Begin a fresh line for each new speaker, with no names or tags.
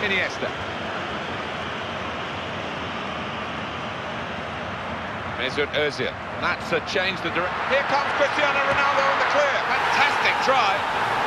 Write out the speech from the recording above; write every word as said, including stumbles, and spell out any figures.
Iniesta. Mesut Özil. That's a change the direction. Here comes Cristiano Ronaldo in the clear. Fantastic try.